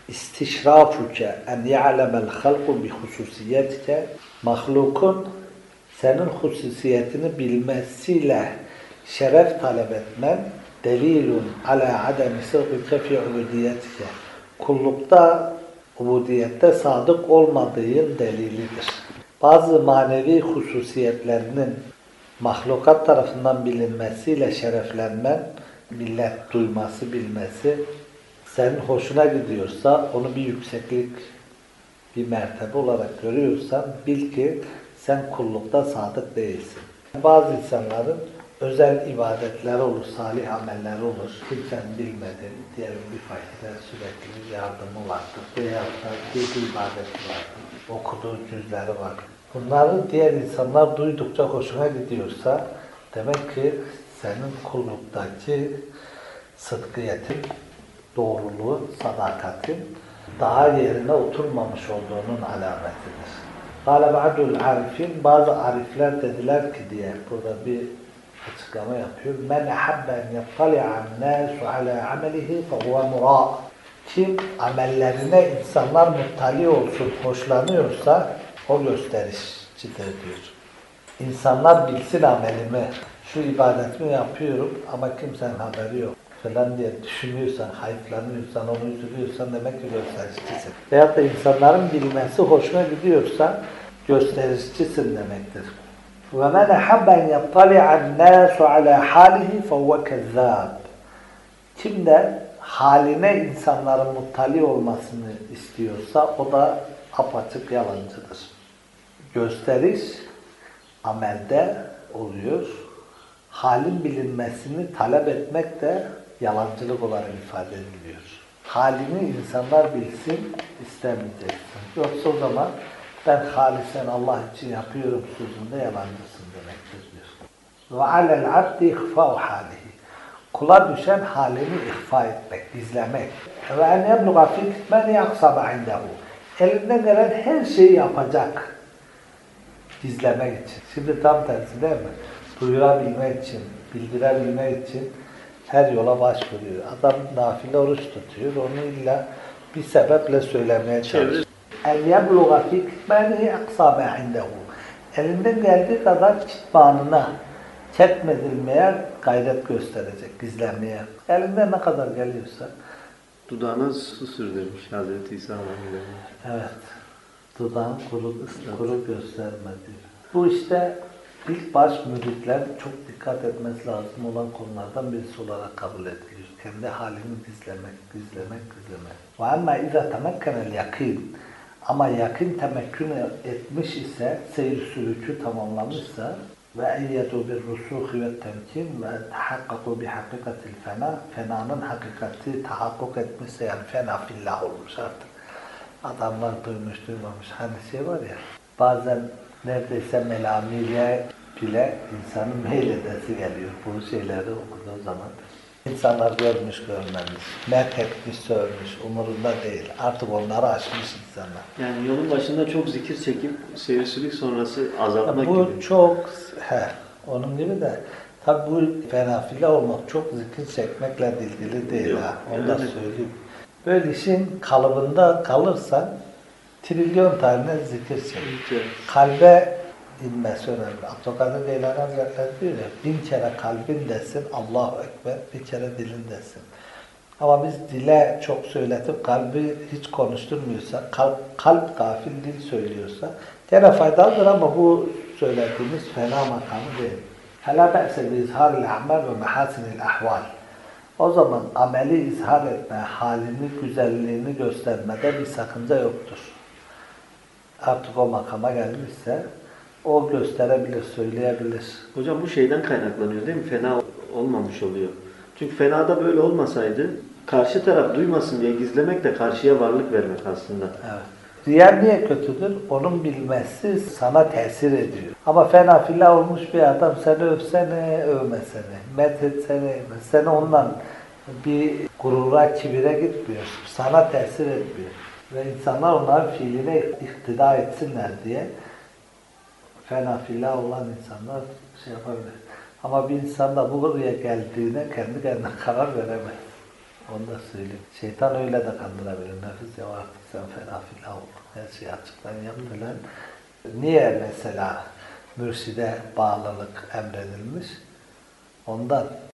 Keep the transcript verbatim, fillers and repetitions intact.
istişrafuke en ya'lemel halku bi hususiyetike mahlukun senin hususiyetini bilmesiyle şeref talep etmen delilun ala ademi sıdkike fi ubudiyetike kullukta, ubudiyette sadık olmadığın delilidir. Bazı manevi hususiyetlerinin mahlukat tarafından bilinmesiyle şereflenmen, millet duyması, bilmesi senin hoşuna gidiyorsa, onu bir yükseklik, bir mertebe olarak görüyorsan bil ki sen kullukta sadık değilsin. Bazı insanların özel ibadetleri olur, salih amelleri olur. Kimsenin bilmediği, diyelim bir fakire sürekli yardımı vardır. Veya da bir ibadeti vardır. Okuduğu cüzleri var. Bunları diğer insanlar duydukça hoşuna gidiyorsa demek ki senin kulluktaki sıdkıyetin, doğruluğu, sadakatin daha yerine oturmamış olduğunun alametidir. Kâle ba'dul arifin, bazı arifler dediler ki diye burada bir açıklama yapıyor. Men ahabbe en yattali'an nâsu alâ amelihi fehuve murâ. Kim amellerine insanlar muttali olsun, hoşlanıyorsa o gösterişçidir diyor. İnsanlar bilsin amelimi, şu ibadetimi yapıyorum ama kimsenin haberi yok falan diye düşünüyorsan, hayıflanıyorsan, onu üzülüyorsan demek ki gösterişçisin. Veyahut da insanların bilmesi hoşuna gidiyorsa gösterişçisin demektir. وَمَنْ اَحَبَّ اَنْ يَطَّلِعَ النَّاسُ عَلَى حَالِهِ فَهُوَ كَذَّابٌ. Kim de haline insanların muttali olmasını istiyorsa o da apaçık yalancıdır. Gösteriş amelde oluyor. Halin bilinmesini talep etmek de yalancılık olarak ifade ediliyor. Halini insanlar bilsin istemeyeceksin. Yoksa o zaman ben halisen Allah için yapıyorum sözünde yalancısın demektir diyor. وَعَلَى الْعَبْدِ اِخْفَاءُ حَالِهِ. Kula düşen halini ihfa etmek, gizlemek. وَاَنْ يَبْلُغَ فِي كِتْمَنِ يَقْصَبَ عِنْدَهُ. Elinden gelen her şeyi yapacak. Gizlemek için. Şimdi tam tersi değil mi? Duyurabilmek için, bildirebilmek için her yola başvuruyor. Adam nafile oruç tutuyor, onu illa bir sebeple söylemeye çalışıyor. اَنْ يَبْلُغَ فِي كِتْمَانِهِ اَقْصَابَ عِنْدَهُ. Elinden geldiği kadar kitmanına, ketmedilmeye gayret gösterecek, gizlenmeye. Elinden ne kadar geliyorsa. Dudağına su sürdürmüş Hazreti İsa Aleyhisselam. Evet. Dudağın kuru, kuru gösterme diyor. Bu işte ilk baş müritler çok dikkat etmesi lazım olan konulardan birisi olarak kabul ediliyor. Kendi halini gizlemek, gizlemek, gizlemek. وَاَمَّا اِذَا تَمَكَّنَ الْيَقِينَ. Ama yakın temekkün etmiş ise, seyir sülükü tamamlamışsa ve اَيَّدُوا بِالرُّسُوخِ وَالتَّمْكِينَ ve تَحَقَّقُوا بِحَقِقَةِ الْفَنَا. Fenanın hakikati tahakkuk etmişse, yani fena fillah olmuş artık. Adamlar duymuş duymamış. Hani şey var ya, bazen neredeyse melamiyle bile insanın meyledesi geliyor bu şeyleri okuduğu zaman. İnsanlar görmüş görmemiş, methetmiş sövmüş, umurunda değil. Artık onları aşmış insanlar. Yani yolun başında çok zikir çekip seyircilik sonrası azaltmak bu gibi. Bu çok, he, onun gibi de tabi bu fenafile olmak çok zikir çekmekle ilgili değil. Yok, ha. Onu da söyleyeyim. Böyle işin kalıbında kalırsan trilyon tane zikir çek. Evet. Kalbe inmesi önemli. Abdülkadir Geylani Hazretleri diyor ya, bin kere kalbin desin, Allahu Ekber, bir kere dilin desin. Ama biz dile çok söyletip kalbi hiç konuşturmuyorsa, kalp, kalp gafil dil söylüyorsa gene faydalıdır ama bu söylediğimiz fena makamı değil. فَلَا بَأْسَ بِاِزْهَارِ الْاَعْمَالِ وَمَحَاسِنِ الْاَحْوَالِ. O zaman ameli izhar etme, halini, güzelliğini göstermede bir sakınca yoktur. Artık o makama gelmişse o gösterebilir, söyleyebilir. Hocam bu şeyden kaynaklanıyor değil mi? Fena olmamış oluyor. Çünkü fenada böyle olmasaydı karşı taraf duymasın diye gizlemek de karşıya varlık vermek aslında. Evet. Riya niye kötüdür? Onun bilmesi sana tesir ediyor. Ama fena filan olmuş bir adam seni övsene, övmesene, methetsene, seni ondan bir gurura, kibire gitmiyor. Sana tesir etmiyor. Ve insanlar onların fiiline iktida etsinler diye fena filan olan insanlar şey yapabilir. Ama bir insan da buraya geldiğine kendi kendine karar veremez. Onu da söyleyeyim. Şeytan öyle de kandırabilir. Nefis ya artık sen fena filan oldun. Her şeyi açıktan yap falan. Niye mesela mürşide bağlılık emredilmiş? Ondan.